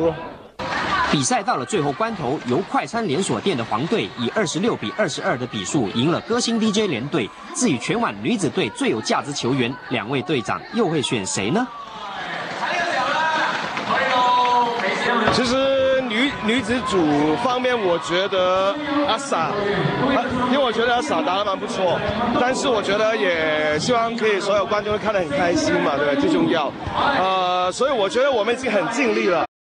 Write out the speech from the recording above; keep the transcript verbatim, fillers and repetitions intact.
比赛到了最后关头，由快餐连锁店的黄队以二十六比二十二的比数赢了歌星 D J 联队。至于全晚女子队最有价值球员，两位队长又会选谁呢？ 其实女女子组方面，我觉得阿傻，因为我觉得阿傻打得蛮不错，但是我觉得也希望可以所有观众看得很开心嘛，对不对？最重要。呃，所以我觉得我们已经很尽力了。